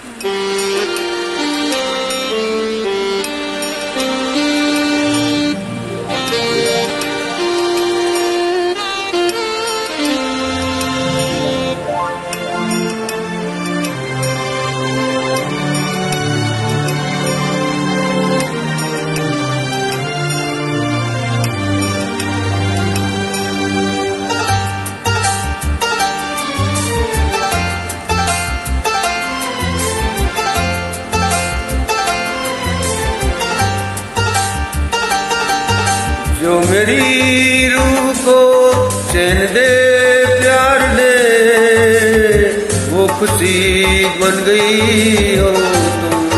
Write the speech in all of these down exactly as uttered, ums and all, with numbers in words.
जो मेरी रूह को चैन दे प्यार दे, वो खुशी बन गई हो तुम,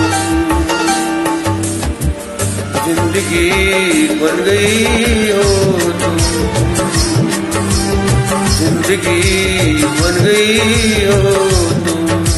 जिंदगी बन गई हो तुम, जिंदगी बन गई हो तुम।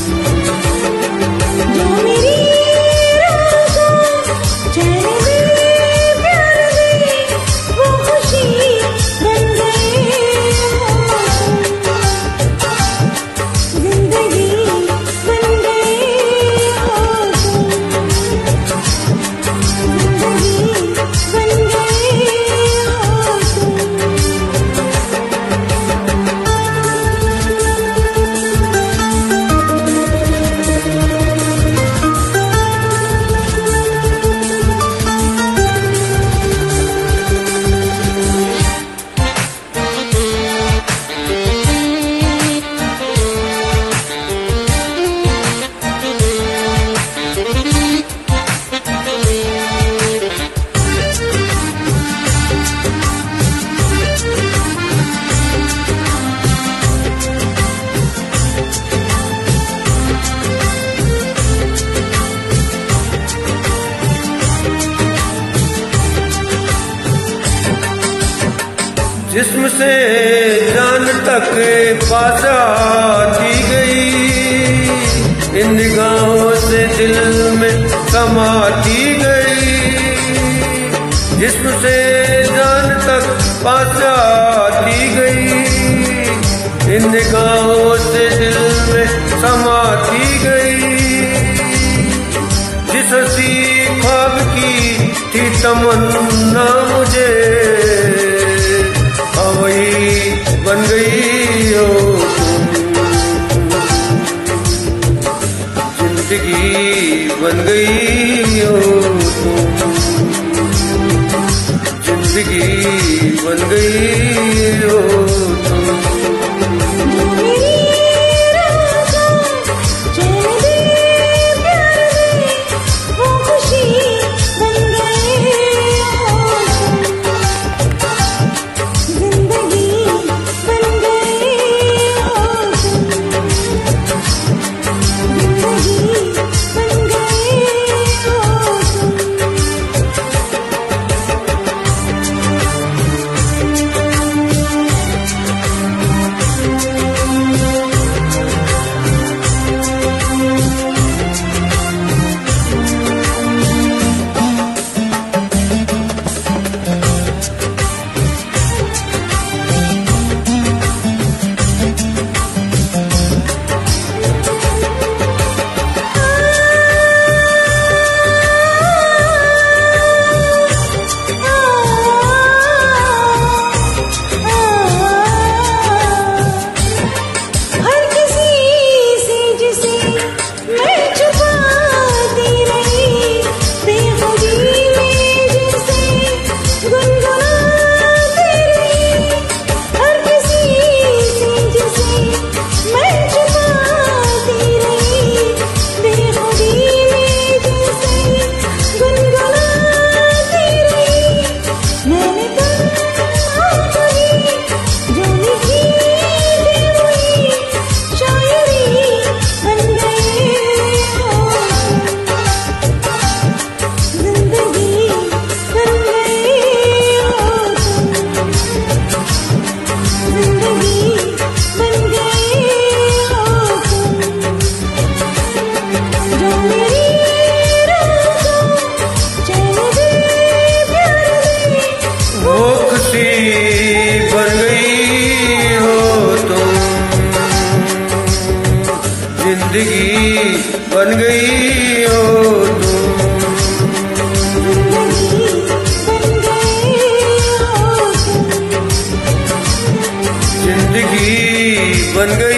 जिस्म से जान तक पास आती गई, इन निगाहों से दिल में समाती गई। जिस्म से जान तक पास आती गई, इन निगाहों से दिल में समाती गई। जिस हंसी ख्वाब की थी तमन्ना मुझे, वही बन गई हो तुम, जिंदगी बन गई हो तुम, जिंदगी बन गई हो तुम। बन गई हो तुम, जिंदगी बन गई।